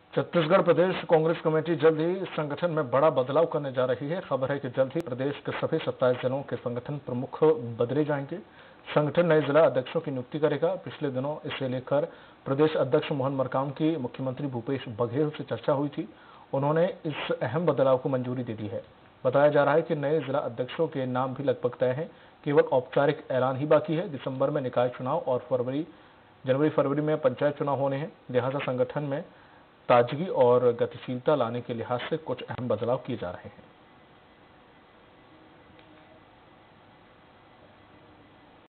छत्तीसगढ़ प्रदेश Congress committee जल्द ही संगठन में बड़ा बदलाव करने जा रही है। खबर है कि जल्द ही प्रदेश के सभी 27 जिलों के संगठन प्रमुख बदले जाएंगे। संगठन नए जिला अध्यक्षों की नियुक्ति करेगा। पिछले दिनों इसे लेकर प्रदेश अध्यक्ष मोहन मरकाम की मुख्यमंत्री भूपेश बघेल से चर्चा हुई थी। उन्होंने इस अहम बदलाव को मंजूरी दे दी है। बताया जा रहा है कि नए जिला अध्यक्षों के नाम भी लगभग तय हैं। केवल औपचारिक ऐलान ही बाकी है। दिसंबर में निकाय चुनाव और जनवरी फरवरी में पंचायत चुनाव होने हैं। लिहाजा संगठन में ताजगी और गतिशीलता लाने के लिहाज से कुछ अहम बदलाव किए जा रहे हैं।